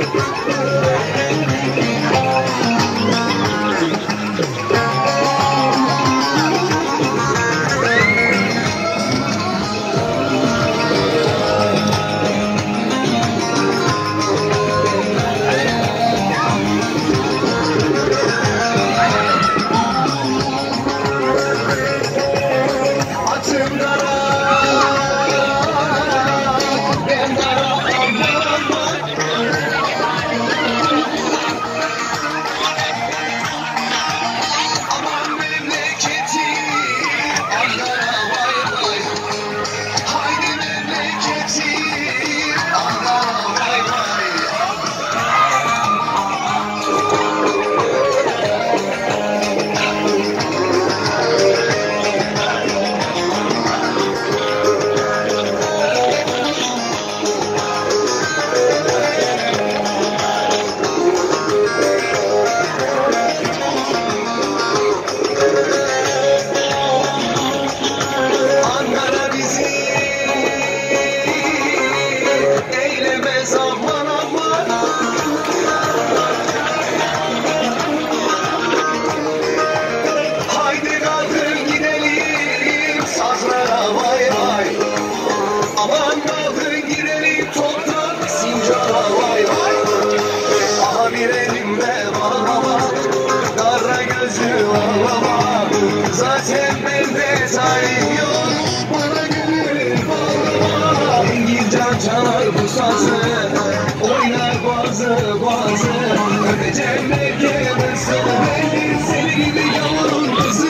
Zaten bende tayin yok. Bana gönül bağlama. İngil can çalar bu sazı, oynar bazı öpeceğim belki nasıl belli seni gibi yavrun kızı.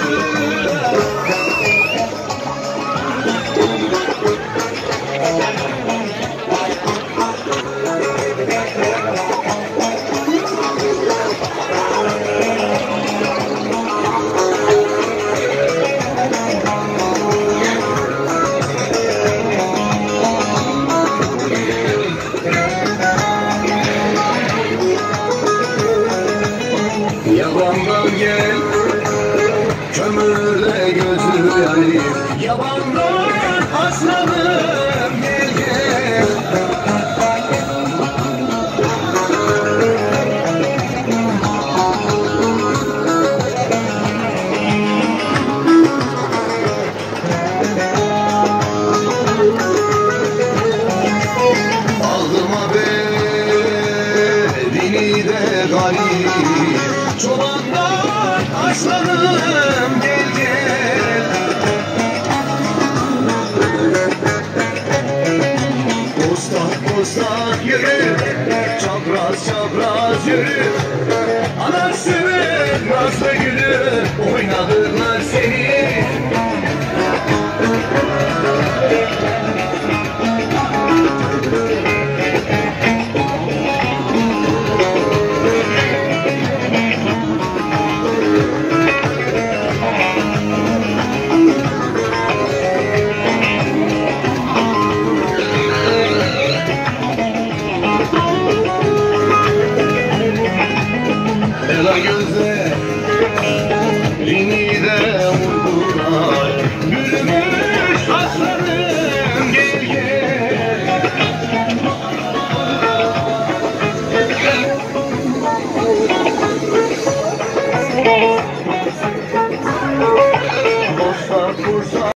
Yabandan gel, kömürle gözü yarim. Yabandan aslanım gel gel. Aldıma beni de galip. Çobandan aslanım gel gel. Postak postak yürü, çapraz çapraz yürü. Anasının nazlı gülü, oynadırlar seni. Ela gözle beni de vurdular. Gülmüş aslanım gel gel. Boşlar kursa